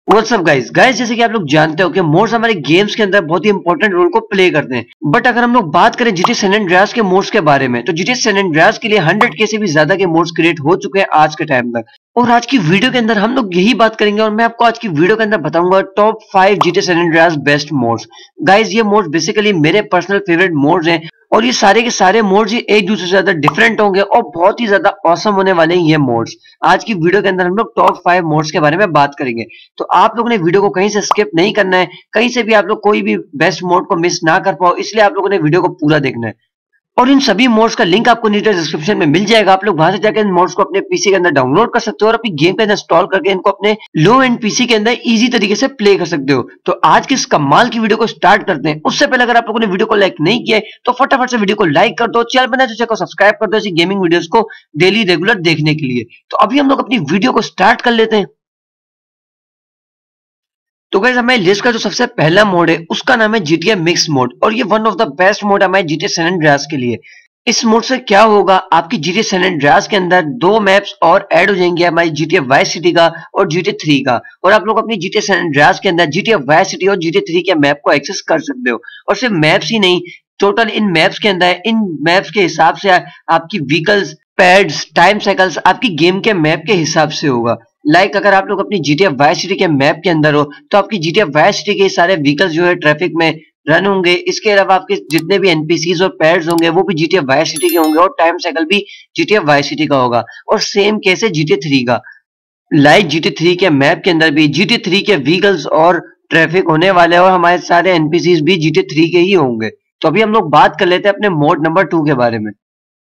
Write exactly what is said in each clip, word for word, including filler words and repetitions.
WhatsApp guys guys जैसे कि आप लोग जानते हो कि मोड्स हमारे गेम्स के अंदर बहुत ही इंपॉर्टेंट रोल को प्ले करते हैं। बट अगर हम लोग बात करें जीटी सैन एंड्रेयास के मोड्स के बारे में, तो जीटी सैन एंड्रेयास के लिए हंड्रेड के से भी ज्यादा के मोड्स क्रिएट हो चुके हैं आज के टाइम तक। और आज की वीडियो के अंदर हम लोग यही बात करेंगे और मैं आपको आज की वीडियो के अंदर बताऊंगा top five GT San Andreas best mods. Guys ये मोड्स बेसिकली मेरे पर्सनल फेवरेट मोड्स हैं और ये सारे के सारे मोड्स ही एक दूसरे से ज्यादा डिफरेंट होंगे और बहुत ही ज्यादा ऑसम होने वाले हैं ये मोड्स। आज की वीडियो के अंदर हम लोग टॉप फाइव मोड्स के बारे में बात करेंगे, तो आप लोगों ने वीडियो को कहीं से स्किप नहीं करना है, कहीं से भी आप लोग कोई भी बेस्ट मोड को मिस ना कर पाओ, इसलिए आप लोगों ने वीडियो को पूरा देखना है। और इन सभी मोड्स का लिंक आपको नीचे डिस्क्रिप्शन में मिल जाएगा। आप लोग वहां से जाकर इन मोड्स को अपने पीसी के अंदर डाउनलोड कर सकते हो और अपनी गेम के अंदर इंस्टॉल करके इनको अपने लो एंड पीसी के अंदर इजी तरीके से प्ले कर सकते हो। तो आज की इस कमाल की वीडियो को स्टार्ट करते हैं। उससे पहले अगर आप लोगों ने वीडियो को लाइक नहीं किया है तो फटाफट से वीडियो को लाइक कर दो, चैनल बना चैनल को सब्सक्राइब कर दो ऐसी गेमिंग वीडियोस को डेली रेगुलर देखने के लिए। तो अभी हम लोग अपनी वीडियो को स्टार्ट कर लेते हैं। तो गाइस हमारी लिस्ट का जो सबसे पहला मोड है उसका नाम है जीटीए मिक्स मोड और ये one of the best mod है हमारे जीटीए सैन एंड्रेयास के लिए। इस मोड से क्या होगा, आपकी जीटीए सैन एंड्रेयास के अंदर दो मैप्स और ऐड हो जाएंगे, हमारी जीटीए वाइस सिटी का और जीटीए थ्री का। और आप लोग अपनी जीटीए सैन एंड्रेयास के अंदर जीटीए वाइस सिटी और जीटीए थ्री के मैप को एक्सेस कर सकते हो। और सिर्फ मैप्स ही नहीं, टोटल इन मैप्स के अंदर इन मैप्स के हिसाब से आपकी व्हीकल्स, पैड्स, टाइम साइकिल्स आपकी गेम के मैप के हिसाब से होगा। लाइक like, अगर आप लोग अपनी जीटीए वाइस सिटी के मैप के अंदर हो तो आपकी जीटीए वाइस सिटी के सारे व्हीकल्स जो है ट्रैफिक में रन होंगे। इसके अलावा आपके जितने भी एनपीसीज और पैड्स होंगे वो भी जीटीए वाइस सिटी के होंगे और टाइम साइकिल भी जीटीए वाइस सिटी का होगा। और सेम केस है जीटीए थ्री का। लाइक जीटीए थ्री के मैप के अंदर भी जीटीए थ्री के व्हीकल्स और ट्रैफिक होने वाले हैं और हमारे सारे एनपीसीज भी जीटीए थ्री के ही होंगे। तो अभी हम लोग बात कर लेते हैं अपने मोड नंबर टू के बारे में।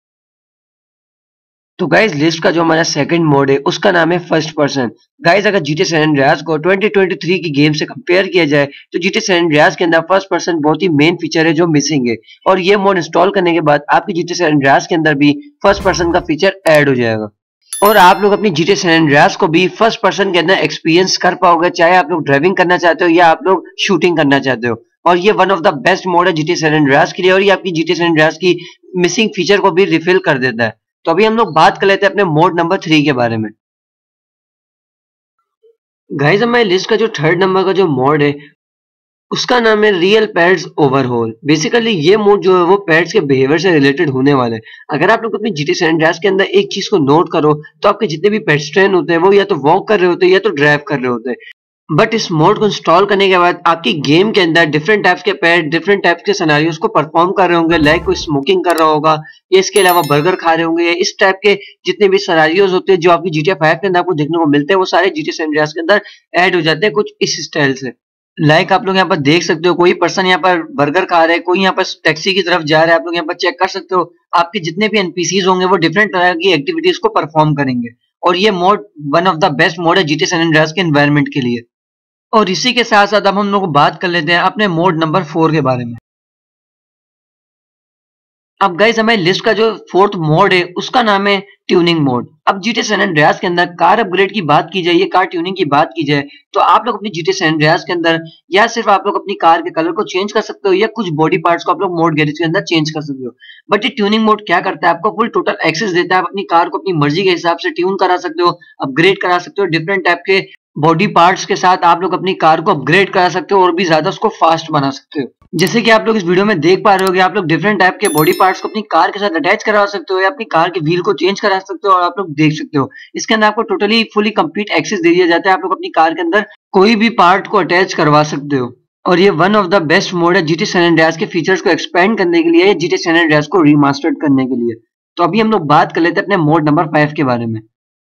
तो गाइज लिस्ट का जो हमारा सेकंड मोड है उसका नाम है फर्स्ट पर्सन। गाइज अगर जीटीए सैन एंड्रेयास को ट्वेंटी ट्वेंटी थ्री की गेम से कंपेयर किया जाए तो जीटीए सैन एंड्रेयास के अंदर फर्स्ट पर्सन बहुत ही मेन फीचर है जो मिसिंग है। और ये मोड इंस्टॉल करने के बाद आपकी जीटीए सैन एंड्रेयास के अंदर भी फर्स्ट पर्सन का फीचर ऐड हो जाएगा और आप लोग अपनी जीटीए सैन एंड्रेयास को भी फर्स्ट पर्सन के अंदर एक्सपीरियंस कर पाओगे, चाहे आप लोग ड्राइविंग करना चाहते हो या आप लोग शूटिंग करना चाहते हो। और ये one of the best mod है जीटीए सैन एंड्रेयास के लिए और ये आपकी जीटीए सैन एंड्रेयास की मिसिंग फीचर को भी रिफिल कर देता है। तो अभी हम लोग बात कर लेते हैं अपने मोड नंबर थ्री के बारे में। गाइस हमारी लिस्ट का जो थर्ड नंबर का जो मोड है उसका नाम है रियल पेट्स ओवरहॉल। बेसिकली ये मोड जो है वो पेट्स के बिहेवियर से रिलेटेड होने वाला है। अगर आप लोग अपनी जीटीए सैन एंड्रेयास के अंदर एक चीज को नोट करो तो आपके जितने भी पेट्स ट्रेन होते हैं वो या तो वॉक कर रहे होते हैं या तो ड्राइव कर रहे होते हैं। बट इस मोड को इंस्टॉल करने के बाद आपकी गेम के अंदर डिफरेंट टाइप्स के पेट डिफरेंट टाइप्स के सिनेरियोस को परफॉर्म कर रहे होंगे। लाइक कोई स्मोकिंग कर रहा होगा या इसके अलावा बर्गर खा रहे होंगे या इस टाइप के जितने भी सिनेरियोस होते हैं जो आपकी जीटीए फाइव के अंदर आपको देखने को मिलते हैं वो सारे जीटीए सैन एंड्रेयास के अंदर ऐड हो जाते हैं कुछ इस स्टाइल से। लाइक like आप लोग यहाँ पर देख सकते हो कोई पर्सन यहाँ पर बर्गर खा रहा है, कोई यहाँ पर टैक्सी की तरफ जा रहा है। आप लोग यहाँ पर चेक कर सकते हो आपके जितने भी एनपीसीज होंगे वो डिफरेंट तरह की एक्टिविटीज को परफॉर्म करेंगे। और ये mod one of the best mod है जीटीए सैन एंड्रेयास के एनवायरनमेंट के लिए। और इसी के साथ साथ अब हम लोग बात कर लेते हैं अपने मोड नंबर फोर के बारे में। अब गाइस हमारी लिस्ट का जो फोर्थ मोड है उसका नाम है ट्यूनिंग मोड। अब जीटीए सैन एंड्रेयास के अंदर कार अपग्रेड की बात की जाए या कार ट्यूनिंग की बात की जाए तो आप लोग अपनी जीटीए सैन एंड्रेयास के अंदर या सिर्फ आप लोग अपनी कार के कलर को चेंज कर सकते हो या कुछ बॉडी पार्ट्स को आप लोग मोड गैरेज के अंदर चेंज कर सकते हो। बट ये ट्यूनिंग मोड क्या करता है, आपको फुल टोटल एक्सेस देता है। आप अपनी कार को अपनी मर्जी के हिसाब से ट्यून करा सकते हो, अपग्रेड करा सकते हो, डिफरेंट टाइप के बॉडी पार्ट्स के साथ आप लोग अपनी कार को अपग्रेड करा सकते हो और भी ज्यादा उसको फास्ट बना सकते हो। जैसे कि आप लोग इस वीडियो में देख पा रहे हो कि आप लोग डिफरेंट टाइप के बॉडी पार्ट्स को अपनी कार के साथ अटैच करा सकते हो या अपनी कार के व्हील को चेंज करा सकते हो और आप लोग देख सकते हो इसके अंदर आपको टोटली फुली कंप्लीट एक्सेस दे दिया जाता है। आप लोग अपनी कार के अंदर कोई भी पार्ट को अटैच करवा सकते हो और ये one of the best mod है जीटीए सैन एंड्रेयास के फीचर्स को एक्सपेंड करने के लिए या जीटीए सैन एंड्रेयास को रीमास्टर्ड करने के लिए। तो अभी हम लोग बात कर लेते हैं अपने मोड नंबर फाइव के बारे में।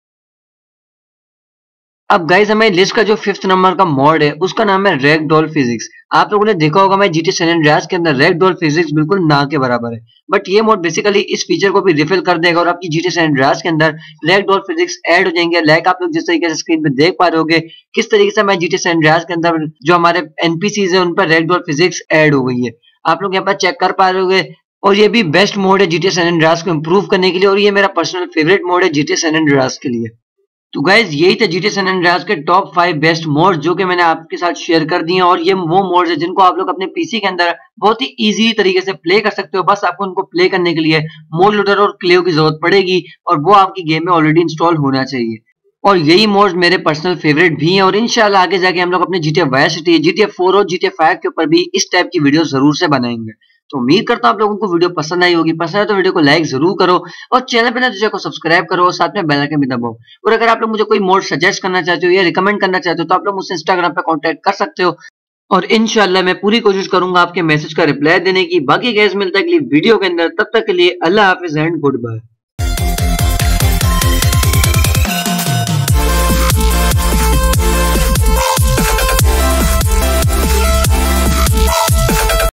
अब गाइस हमारी लिस्ट का जो फिफ्थ नंबर का मोड है उसका नाम है रैगडॉल फिजिक्स। आप लोगों ने देखा होगा मैं जीटीए सैन एंड्रेयास के अंदर रैगडॉल फिजिक्स बिल्कुल ना के बराबर है। बट ये मोड बेसिकली इस फीचर को भी रिफिल कर देगा और आपकी जीटीए सैन एंड्रेयास के अंदर रैगडॉल फिजिक्स ऐड हो जाएंगे। लाइक आप लोग जिस तरीके से स्क्रीन पे देख पा रहे होगे किस तरीके से मैं जीटीए सैन एंड्रेयास के अंदर जो हमारे एनपीसीज है उन पर रैगडॉल फिजिक्स ऐड हो गई है। आप लोग यहाँ पर चेक कर पा रहे होगे और ये भी बेस्ट मोड है जीटीए सैन एंड्रेयास को इम्प्रूव करने के लिए और ये मेरा पर्सनल फेवरेट मोड है जीटीए सैन एंड्रेयास के लिए। तो गाइज यही थे जीटीए सैन एंड्रेयास के टॉप फाइव बेस्ट मोड्स जो कि मैंने आपके साथ शेयर कर दिए और ये वो मोड्स है जिनको आप लोग अपने पीसी के अंदर बहुत ही इजी तरीके से प्ले कर सकते हो। बस आपको उनको प्ले करने के लिए मोड लोडर और क्लेव की जरूरत पड़ेगी और वो आपकी गेम में ऑलरेडी इंस्टॉल होना चाहिए। और यही मोड्स मेरे पर्सनल फेवरेट भी हैं और इंशाल्लाह आगे जाके हम लोग अपने GTA Vice City, GTA four और जीटीए फाइव के ऊपर भी इस टाइप की वीडियो जरूर से बनाएंगे। तो उम्मीद करता हूं आप लोगों को वीडियो पसंद आई होगी। पसंद है तो वीडियो को लाइक जरूर करो और चैनल पे ना तो चैनल को सब्सक्राइब करो और साथ में बेल आइकन भी दबाओ। और अगर आप लोग मुझे कोई मोड सजेस्ट करना चाहते हो या रिकमेंड करना चाहते हो तो आप लोग मुझसे इंस्टाग्राम पे कांटेक्ट कर सकते हो और इंशाल्लाह मैं पूरी कोशिश करूंगा आपके मैसेज का रिप्लाई देने की। बाकी गाइस मिलता है अगली वीडियो के अंदर, तब तक के लिए अल्लाह हाफिज एंड गुड बाय।